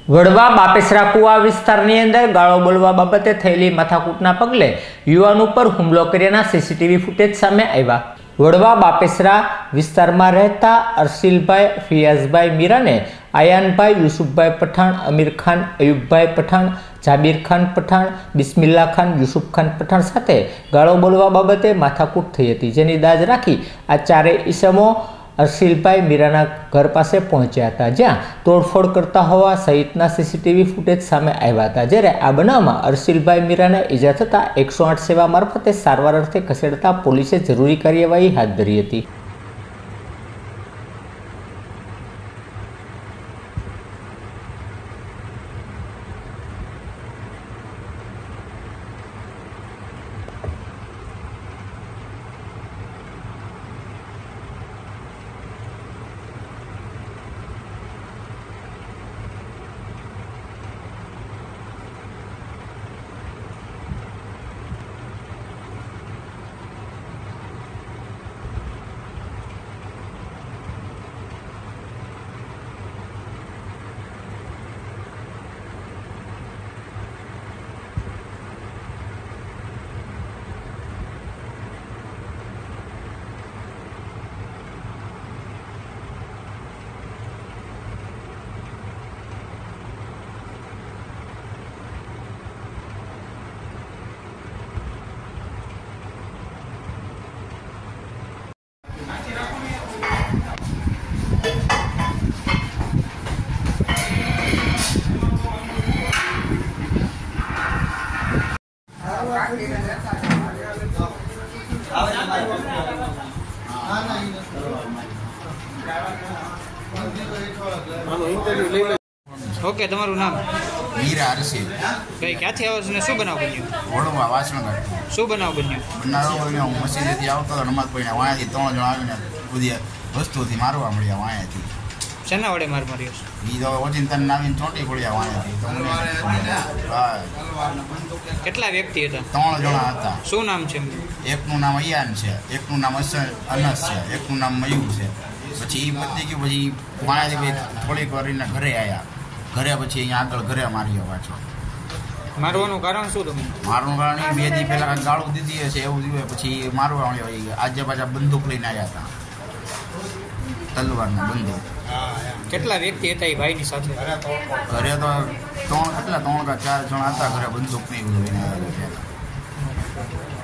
વડવા બાપેસરા કુવા વિસ્તારની અંદર ગાળો બોલવા બાબતે થયેલી માથાકૂટના પગલે યુવાન ઉપર હુમલો કર્યાના સીસીટીવી ફૂટેજ સામે આવ્યા। વડવા બાપેસરા વિસ્તારમાં રહેતા અરશીલભાઈ ફિયાઝભાઈ મીરાને આયાનભાઈ યુસુફભાઈ પઠાણ, અમીર ખાન, અયુબભાઈ પઠાણ, જાબીર ખાન પઠાણ, બિસ્મિલ્લા ખાન, યુસુફ ખાન પઠાણ સાથે ગાળો બોલવા બાબતે માથાકૂટ થઈ હતી, જેની દાજ રાખી આ ચારેય ઈસમો અરશીલભાઈ મીરાના ઘર પાસે પહોંચ્યા હતા, જ્યાં તોડફોડ કરતા હોવા સહિતના સીસીટીવી ફૂટેજ સામે આવ્યા હતા। જ્યારે આ બનાવમાં અરશીલભાઈ મીરાને ઈજા થતાં 108 સેવા મારફતે સારવાર અર્થે ખસેડતા પોલીસે જરૂરી કાર્યવાહી હાથ ધરી હતી। ओके तमारू नाम मीरा अरशील कई क्याथी आવો છો ને શું બનાવ બન્યું? વડવા વાસણગઢ શું બનાવ બન્યું? બનાવ મસ્જિદેથી આવતો હતો નમાઝ પડીને વાયાથી 3 જણ આવીને બધી વસ્તુથી મારવા મળ્યા વાયાથી। શેના વડે માર માર્યો છે? ઈ તો ઓચિંતન આવીને ચોંટી પડ્યા વાયાથી। કેટલા વ્યક્તિ હતા? 3 જણા હતા। શું નામ છે? એકનું નામ અયાન છે, એકનું નામ અનસ છે, એકનું નામ મયુર છે। પછી ઈ પતી ગયું, પછી વાયાથી થોડીક વાર એને ઘરે આવ્યા, ઘરે પછી અહીંયા આગળ ઘરે માર્યો પાછો। મારવાનું કારણ શું તમે? મારવાનું કારણ એ 2 દી પહેલા ગાળું દીધી હશે એવું જોઈએ, પછી મારવા મળ્યો। આજે પાછા બંદૂક લઈને આવ્યા હતા, તલવારના બંદૂક। કેટલા વ્યક્તિ હતા એ ભાઈની સાથે? ઘરે તો 3 કે 4 જણા હતા, ઘરે બંદૂક નહીં બધું લઈને આવ્યા હતા।